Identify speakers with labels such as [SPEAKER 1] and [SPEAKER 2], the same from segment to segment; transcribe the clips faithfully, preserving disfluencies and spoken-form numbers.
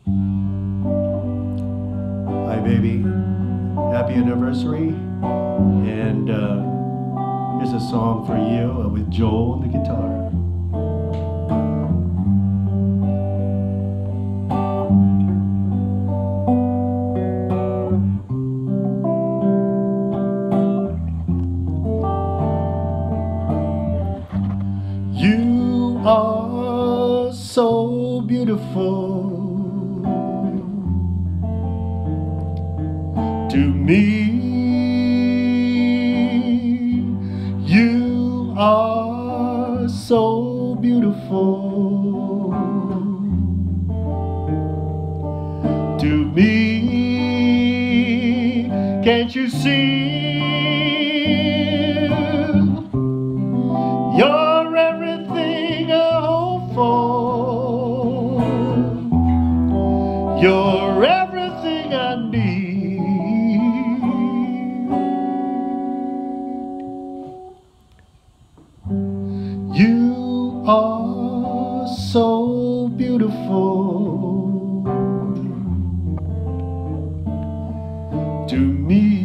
[SPEAKER 1] Hi, baby. Happy anniversary. And uh, here's a song for you uh, with Joel on the guitar. You are so beautiful to me. You are so beautiful to me. Can't you see? You're everything I hope for. You're everything I need. You are so beautiful to me.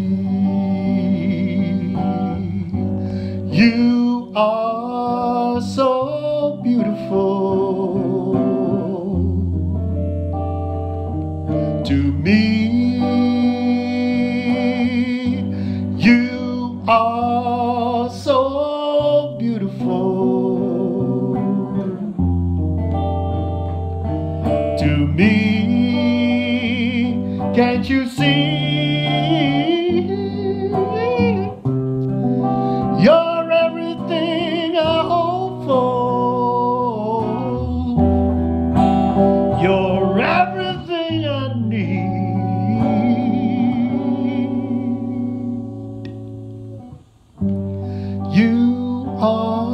[SPEAKER 1] You are so beautiful to me. You are so beautiful to me. Can't you see? You're everything I hope for. You're everything I need. You are